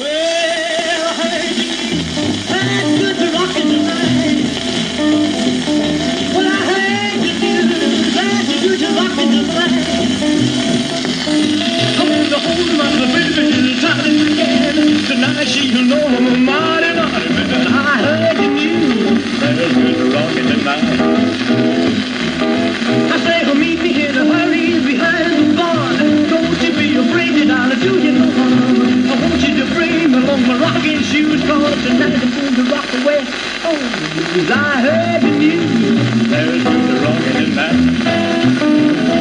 Well, honey, that's good to rockin' tonight. Well, I heard the news, that's good to rockin' tonight. I'm gonna hold my baby as tight as I can. Tonight she'll know I'm a mighty, mighty man. I heard the news, that's good to rockin' tonight. I say, well, meet me in a hurry behind the barn. Don't you be afraid that I'll do you no harm. I want you to bring along my rocking shoes, cause tonight I'm going to rock away. Oh, I heard the news, there's good to rockin' tonight.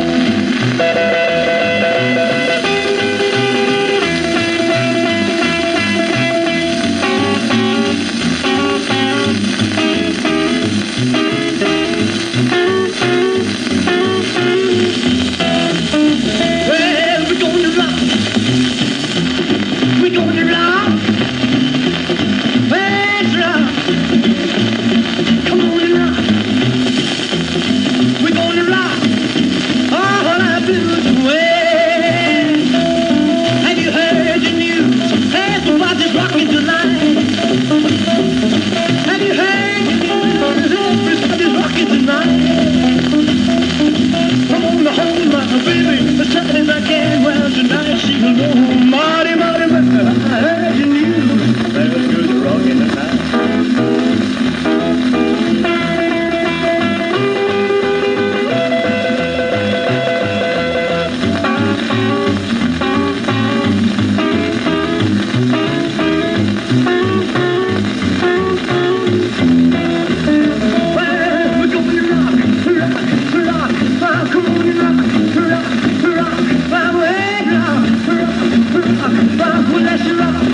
Let's rock.